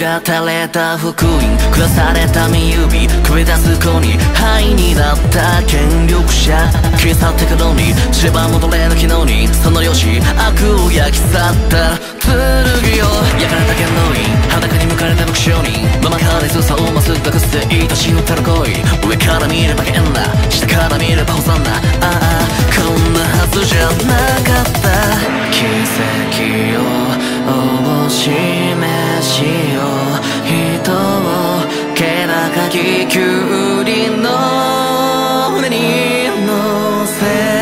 が垂れた福音下された身指首出す子に灰になった権力者消え去ってくのに知れば戻れぬ昨日にその容姿悪を焼き去った剣よ焼かれた剣道員裸に向かれた武将人ママからずさを増す毒捨て愛しぬたる恋上から見れば変な下から見ればホサンなああこんなはずじゃなかった奇跡をおぼしめしよ人を気高ききゅうりの船に乗せ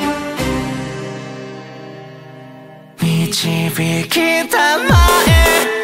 導きたまえ